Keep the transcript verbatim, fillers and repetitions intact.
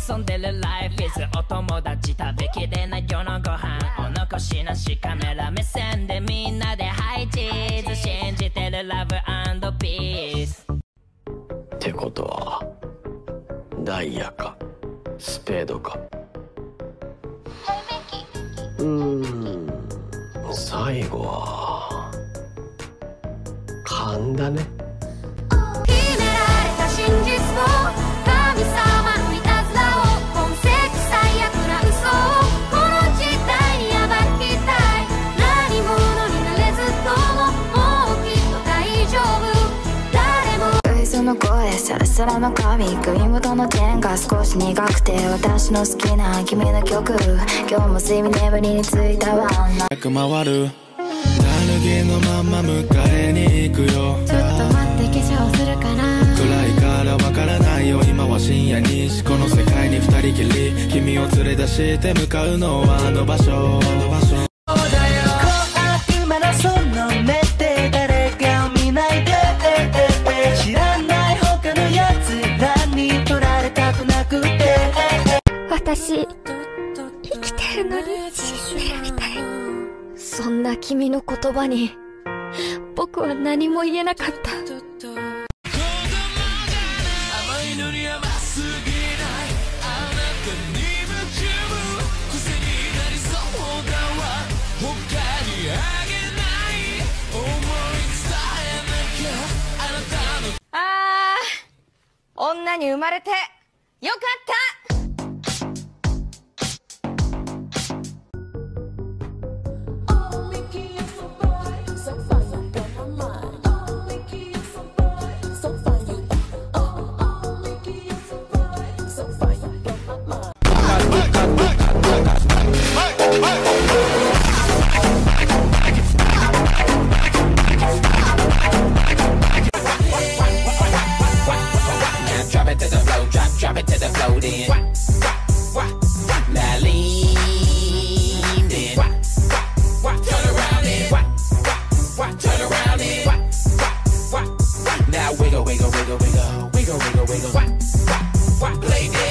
遊んでるライフイズお友達食べきれない夜のご飯お残しなしカメラ目線でみんなでハイチーズ信じてるラブ&ピースってことはダイヤかスペードかうーん最後は勘だね秘められた真実を神様のいたずらを痕跡最悪な嘘をこの時代に暴きたい何者になれずとももうきっと大丈夫誰もその声サラサラの髪首元の点が少し苦くて私の好きな君の曲今日も睡眠眠りについたわ回る悪気のまま迎えに行くよちょっと待って化粧するかな暗いからわからないよ今は深夜にしこの世界に二人きり君を連れ出して向かうのはあの場所あの場所そうだよ小悪魔のその目で誰かを見ないで知らない他のやつらに取られたくなくて私生きてるのに死んでるみたいそんな君の言葉に僕は何も言えなかったあー女に生まれてよかった Wiggle, wiggle, wiggle, wiggle, wiggle, wiggle, wiggle. Play this.